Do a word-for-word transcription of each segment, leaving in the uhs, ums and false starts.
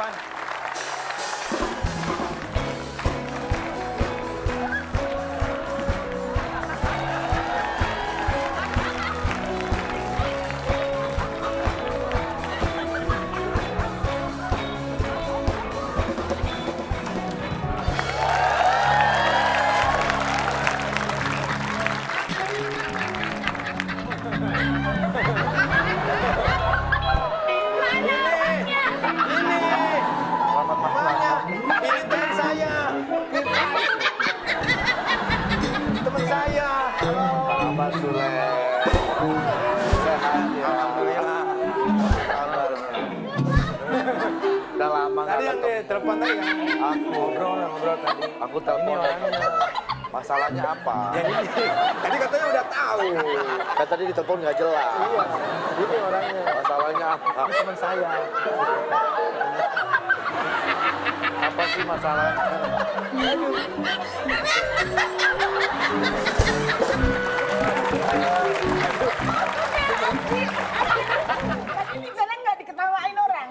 depan. Udah lama nggak tadi yang di telepon tadi kan? Aku ngobrol, ngobrol tadi. Aku telepon. Masalahnya apa? Ya ini. Tadi katanya udah tahu. Kan tadi ditelepon nggak jelas. Iya. Ini orangnya. Masalahnya apa? Ini teman saya. Apa sih masalahnya? Ini jalan nggak diketawain orang.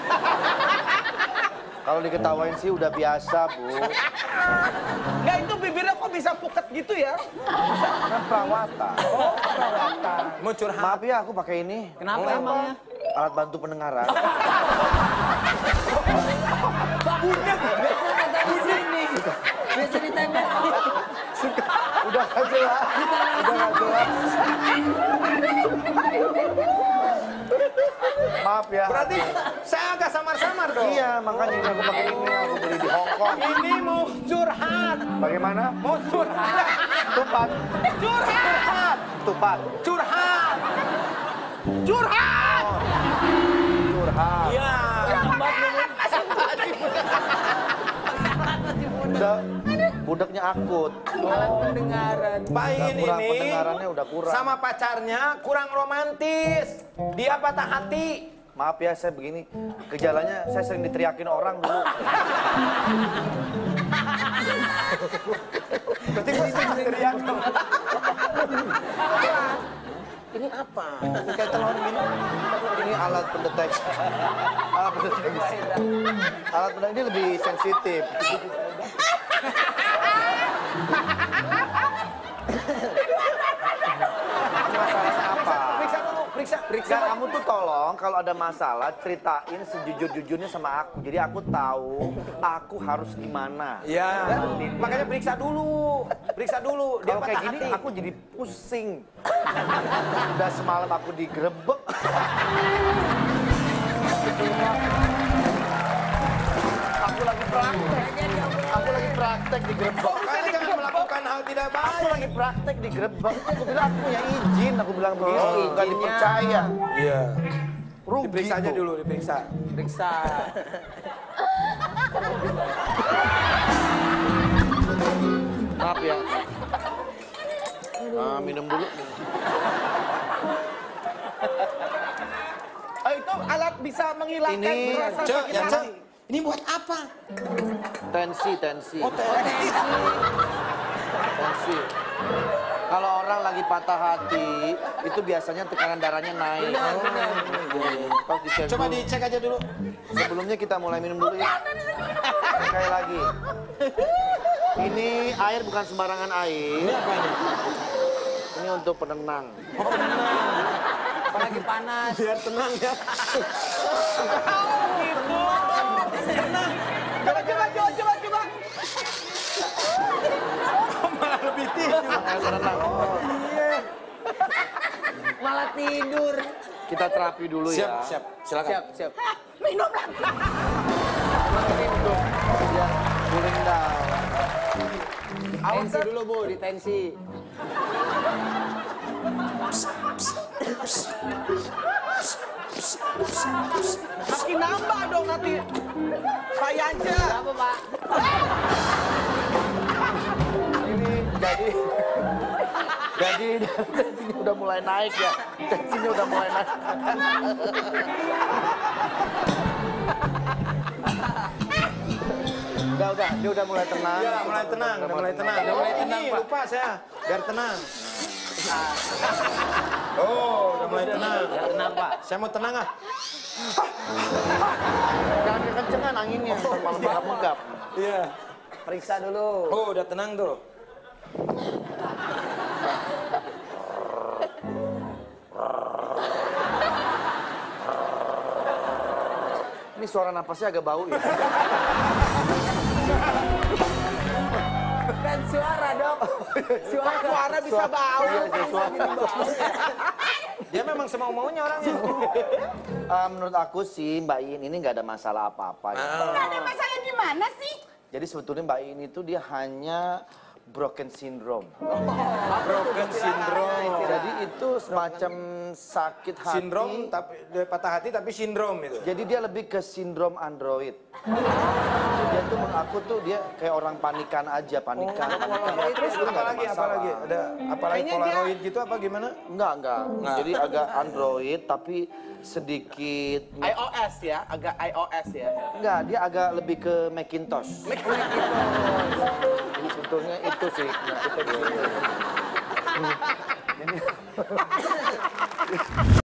Kalau diketawain sih udah biasa, Bu. Nggak, itu bibirnya kok bisa puket gitu ya? Kan perawatan. Oh, perawatan. Mau curhat. Maaf ya, aku pakai ini. Kenapa emangnya? Alat bantu pendengaran. Biasa kata di sini. Biasa ditembak. Udah nggak jelas. Udah nggak jelas. Maaf ya. Berarti saya agak samar-samar dong. Iya, makanya ini aku pakai ini. Aku beli di Hong Kong. Ini mau curhat. Bagaimana? Mau curhat. Tupat. Curhat. Tupat. Curhat. Curhat. Curhat. Iya. Udah budaknya akut. Alat pendengaran. Pak Udah Iin kurang, ini pendengarannya udah kurang. sama pacarnya kurang romantis. Dia patah hati. Maaf ya, saya begini. Gejalanya saya sering diteriakin orang dulu. Berarti gue sering teriak dong. Ini apa? Ini kayak telur gini. Ini alat pendeteksi. Alat pendeteksi. Alat pendeteksi ini lebih sensitif. Masalahnya apa? Periksa dulu, periksa, periksa. Nggak, kamu tuh tolong kalau ada masalah ceritain sejujur-jujurnya sama aku. Jadi aku tahu aku harus gimana. Iya, makanya periksa dulu. Periksa dulu. Dia Kalau kayak patah gini hati. aku jadi pusing. Udah semalam aku digerebek. Aku lagi praktek. Aku lagi praktek digerebek. Makanya jangan melakukan hal tidak Aku baik. lagi praktek digerebek. Aku bilang aku punya izin. Aku bilang begitu. Oh, Nggak izinnya. dipercaya. Iya. Rugi Diperiksa aja tuh. dulu, diperiksa. Periksa. Maaf ya. Nah, minum dulu. Oh, itu alat bisa menghilangkan Ini, rasa Cek, sakit ya hati. Cek. Ini buat apa? Tensi, tensi. Oh, tensi. Tensi. Kalau orang lagi patah hati, itu biasanya tekanan darahnya naik. Benar, benar. Pas dicek Coba dulu. dicek aja dulu. Sebelumnya kita mulai minum dulu ya. Sekali lagi. Ini air bukan sembarangan air. Ini apa ini? Ini untuk penenang. Apalagi panas. Biar tenang ya. Coba, coba, coba, coba, coba. Malah lebih tidur. Air penenang. Oh. Malah tidur. Kita terapi dulu Siap, ya. siap. Silakan. Siap, siap. Minum lagi. Ini untuk biar cooling down. Tensi dulu, Bu, di tensi. Makin nambah dong nanti. Saya aja. Berapa, Pak? Ini jadi jadi tensinya udah mulai naik ya. Tensinya udah mulai naik. Udah, udah, dia udah mulai tenang. Iya, mulai tenang, udah mulai tenang. Udah mulai tenang, Pak. Lupa saya. Biar tenang. Oh, udah mulai tenang. Kenapa? Saya mau tenang ah. Jangan kekencengan. anginnya, malah megap-megap. Iya. Periksa dulu. Oh, udah tenang tuh. Ini suara napasnya agak bau ya. Bukan suara, Dok. Suara, suara bisa bau. Iya, iya, suara. Dia memang semau-maunya orangnya. Eh, menurut aku sih Mbak Iin ini nggak ada masalah apa-apa. Ya. Nggak ada masalah gimana sih? Jadi sebetulnya Mbak Iin itu dia hanya broken syndrome. Broken syndrome. Jadi itu semacam sakit hati. Sindrom tapi dia patah hati tapi sindrom itu. Jadi dia lebih ke sindrom android. Dia tuh mengaku tuh dia kayak orang panikan aja, panikan. panikan. Terus Itu nggak ada apalagi masalah. apalagi ada apalagi Kayaknya dia- polaroid gitu apa gimana? Enggak, enggak. Enggak. Jadi agak android tapi sedikit iOS ya, agak iOS ya. enggak, dia agak lebih ke Macintosh. Jadi sebetulnya itu sih penyakitnya di situ. Ini